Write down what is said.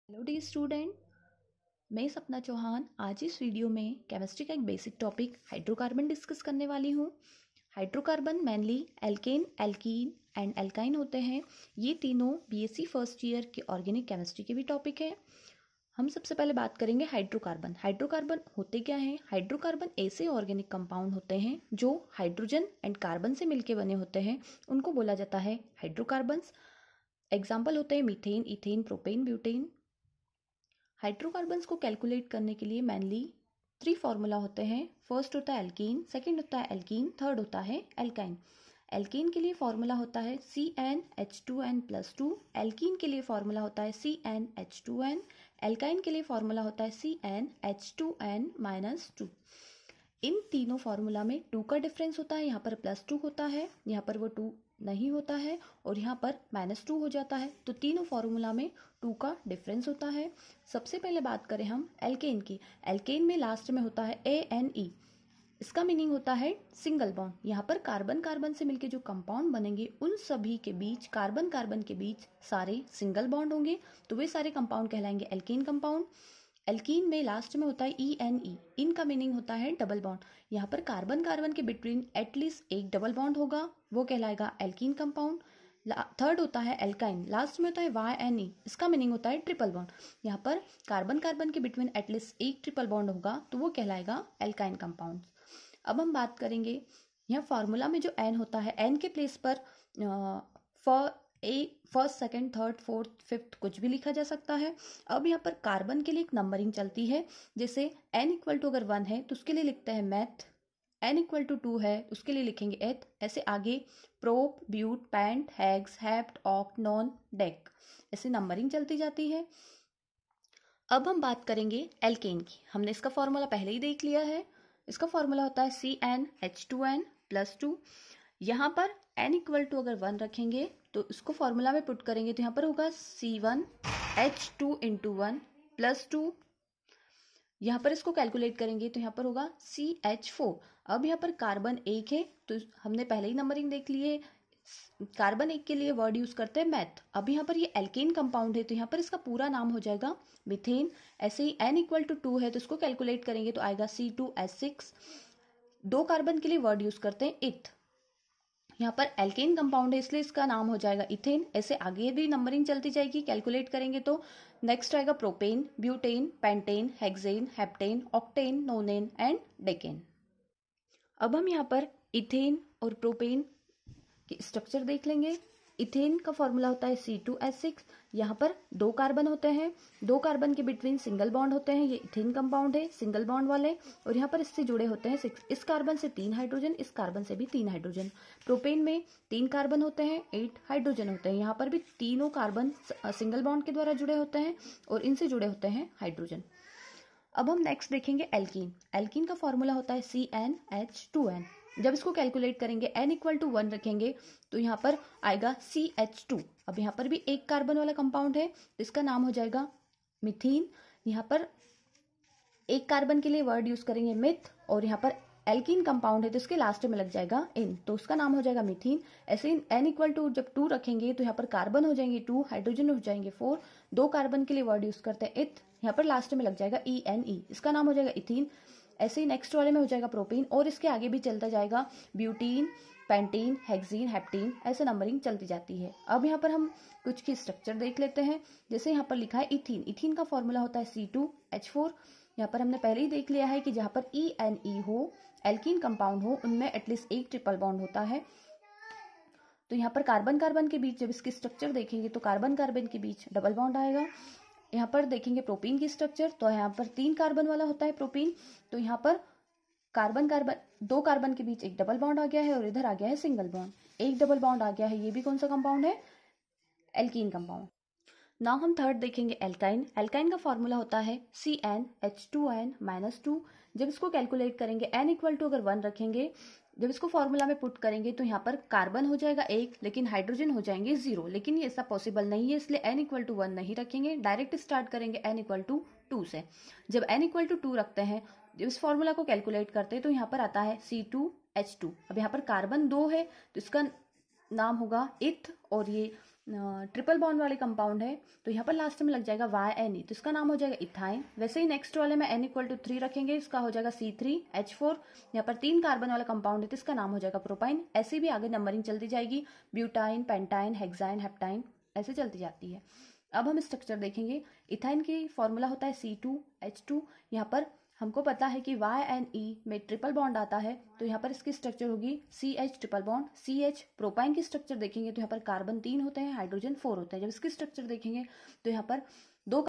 Hello dear student, मैं सपना चौहान आज इस वीडियो में केमिस्ट्री का एक बेसिक टॉपिक हाइड्रोकार्बन डिस्कस करने वाली हूँ। Hydrocarbon mainly alkane, alkene and alkyne होते हैं। ये तीनों बीएससी फर्स्ट ईयर के ऑर्गेनिक केमिस्ट्री के भी टॉपिक है। हम सबसे पहले बात करेंगे हाइड्रोकार्बन। हाइड्रोकार्बन होते क्या हैं? हाइड्रोकार्बन ऐसे ऑर्गेनिक कंपाउंड होते हैं जो हाइड्रोजन एंड कार्बन से मिलकर बने होते हैं, उनको बोला जाता है हाइड्रोकार्बन्स। एग्जाम्पल होते हैं methane, ethane, propane, butane. Hydrocarbons को कैलकुलेट करने के लिए मेनली 3 फार्मूला होते हैं। फर्स्ट होता है एल्कीन, सेकंड होता है एल्कीन, थर्ड होता है एल्काइन। एल्कीन के लिए फार्मूला होता है CnH2n+2, एल्कीन के लिए फार्मूला होता है CnH2n, एल्काइन के लिए फार्मूला होता है CnH2n-2। इन तीनों फार्मूला में 2 का डिफरेंस होता है। यहाँ पर +2 होता है, यहाँ पर वो 2 नहीं होता है और यहाँ पर -2 हो जाता है। तो तीनों फार्मूला में 2 का डिफरेंस होता है। सबसे पहले बात करें हम एल्केन की। एल्केन में लास्ट में होता है ANE। इसका मीनिंग होता है सिंगल बॉन्ड। यहाँ पर कार्बन कार्बन से मिलके जो कंपाउंड बनेंगे उन सभी के बीच, कार्बन कार्बन के बीच सारे सिंगल बॉन्ड होंगे, तो वे सारे कंपाउंड कहलाएंगे एल्केन कंपाउंड। एल्कीन में लास्ट में होता है ENE। इन का मीनिंग होता है डबल बॉन्ड। यहाँ पर कार्बन कार्बन के बिटवीन एटलीस्ट एक डबल बॉन्ड होगा, वो कहलाएगा एल्कीन कंपाउंड। थर्ड होता है एल्काइन, लास्ट में होता है YNE। इसका मीनिंग होता है ट्रिपल बॉन्ड। यहाँ पर कार्बन कार्बन के बिटवीन एटलीस्ट एक ट्रिपल बॉन्ड होगा, तो वो कहलाएगा एल्काइन कंपाउंड। अब हम बात करेंगे यहाँ फार्मूला में जो N होता है, N के प्लेस पर first, second, third, fourth, fifth कुछ भी लिखा जा सकता है। अब यहाँ पर कार्बन के लिए एक नंबरिंग चलती है। जैसे N = अगर 1 है तो उसके लिए लिखते हैं मैथ, N = 2 है उसके लिए लिखेंगे एथ। ऐसे आगे prop, but, pent, hex, hept, oct, non, dec, ऐसे नंबरिंग चलती जाती है। अब हम बात करेंगे एल्केन की। हमने इसका फॉर्मूला पहले ही देख लिया है। इसका फॉर्मूला होता है CnH2n+2। यहाँ पर N = अगर 1 रखेंगे तो इसको फॉर्मूला में पुट करेंगे तो यहाँ पर होगा C1H2 × 1 + 2। यहाँ पर इसको कैलकुलेट करेंगे तो यहाँ पर होगा CH4। अब यहाँ पर कार्बन 1 है तो हमने पहले ही नंबरिंग देख ली है। कार्बन 1 के लिए वर्ड यूज करते हैं मैथ। अब यहाँ पर ये एल्केन कंपाउंड है तो यहाँ पर इसका पूरा नाम हो जाएगा मीथेन। ऐसे ही N = 2 है तो इसको कैलकुलेट करेंगे तो आएगा C2H6। 2 कार्बन के लिए वर्ड यूज करते हैं इथ। यहाँ पर एल्केन कंपाउंड है इसलिए इसका नाम हो जाएगा इथेन। ऐसे आगे भी नंबरिंग चलती जाएगी, कैलकुलेट करेंगे तो नेक्स्ट आएगा propane, butane, pentane, hexane, heptane, octane, nonane and decane. अब हम यहाँ पर इथेन और प्रोपेन की स्ट्रक्चर देख लेंगे। इथेन का फॉर्मूला होता है C2H6। यहाँ पर 2 कार्बन होते हैं, 2 कार्बन के बिटवीन सिंगल बॉन्ड होते हैं, ये इथेन कंपाउंड है सिंगल बॉन्ड वाले। और यहाँ पर इससे जुड़े होते हैं 6। इस कार्बन से 3 हाइड्रोजन, इस कार्बन से भी 3 हाइड्रोजन। प्रोपेन में 3 कार्बन होते हैं, 8 हाइड्रोजन होते हैं। यहाँ पर भी तीनों कार्बन सिंगल बॉन्ड के द्वारा जुड़े होते हैं और इनसे जुड़े होते हैं हाइड्रोजन। अब हम नेक्स्ट देखेंगे एल्कीन। एल्कीन का फॉर्मूला होता है CnH2n। जब इसको कैलकुलेट करेंगे N = 1 रखेंगे तो यहाँ पर आएगा CH2। अब यहाँ पर भी एक कार्बन वाला कंपाउंड है, इसका नाम हो जाएगा मिथीन। यहाँ पर एक कार्बन के लिए वर्ड यूज करेंगे मिथ और यहाँ पर एल्कीन कंपाउंड है तो इसके लास्ट में लग जाएगा इन, तो उसका नाम हो जाएगा मिथीन। ऐसे ही N = जब 2 रखेंगे तो यहाँ पर कार्बन हो जाएंगे 2, हाइड्रोजन हो जाएंगे 4। 2 कार्बन के लिए वर्ड यूज करते हैं इथ, यहाँ पर लास्ट में लग जाएगा ENE, इसका नाम हो जाएगा इथीन। ऐसे ही नेक्स्ट वाले में हो जाएगा प्रोपेन और इसके आगे भी चलता जाएगा ब्यूटीन, पेंटीन, हेक्सीन, हेप्टीन, ऐसे नंबरिंग चलती जाती है। अब यहाँ पर हम कुछ की स्ट्रक्चर देख लेते हैं। जैसे यहाँ पर लिखा है इथीन। इथीन का फॉर्मूला होता है C2H4। यहाँ पर हमने पहले ही देख लिया है कि जहाँ पर ENE हो, एल्कीन कंपाउंड हो, उनमें एटलीस्ट एक ट्रिपल बॉन्ड होता है। तो यहाँ पर कार्बन कार्बन के बीच जब इसकी स्ट्रक्चर देखेंगे तो कार्बन कार्बन के बीच डबल बॉन्ड आएगा। यहाँ पर देखेंगे प्रोपीन की स्ट्रक्चर तो यहाँ पर 3 कार्बन वाला होता है प्रोपीन, तो यहाँ पर कार्बन कार्बन 2 कार्बन के बीच एक डबल बॉन्ड आ गया है और इधर आ गया है सिंगल बॉन्ड, एक डबल बॉन्ड आ गया है। ये भी कौन सा कंपाउंड है? Alkene compound. नाउ हम थर्ड देखेंगे एल्काइन। एल्काइन का फॉर्मूला होता है CnH2n-2। जब इसको कैलकुलेट करेंगे N = अगर 1 रखेंगे, जब इसको फॉर्मूला में पुट करेंगे तो यहाँ पर कार्बन हो जाएगा 1 लेकिन हाइड्रोजन हो जाएंगे 0। लेकिन ये ऐसा पॉसिबल नहीं है इसलिए N = 1 नहीं रखेंगे, डायरेक्ट स्टार्ट करेंगे N = 2 से। जब N = 2 रखते हैं, जब इस फॉर्मूला को कैलकुलेट करते हैं तो यहाँ पर आता है C2H2। अब यहाँ पर कार्बन 2 है तो इसका नाम होगा इथ और ये ट्रिपल बॉन्ड वाले कंपाउंड है तो यहाँ पर लास्ट में लग जाएगा YNE, तो इसका नाम हो जाएगा इथाइन। वैसे ही नेक्स्ट वाले में N=3 रखेंगे, इसका हो जाएगा C3H4। यहाँ पर 3 कार्बन वाला कंपाउंड है तो इसका नाम हो जाएगा प्रोपाइन। ऐसे भी आगे नंबरिंग चलती जाएगी, ब्यूटाइन, पेंटाइन, हेक्साइन, हेप्टाइन, ऐसे चलती जाती है। अब हम स्ट्रक्चर देखेंगे। इथाइन की फॉर्मूला होता है C2H2। यहाँ पर हमको पता है कि YNE में ट्रिपल बॉन्ड आता है तो यहाँ पर इसकी स्ट्रक्चर होगी CH triple bond CH। Propyne की स्ट्रक्चर देखेंगे तो यहाँ पर कार्बन 3 होते हैं, हाइड्रोजन 4 होते हैं। जब इसकी स्ट्रक्चर देखेंगे तो यहाँ पर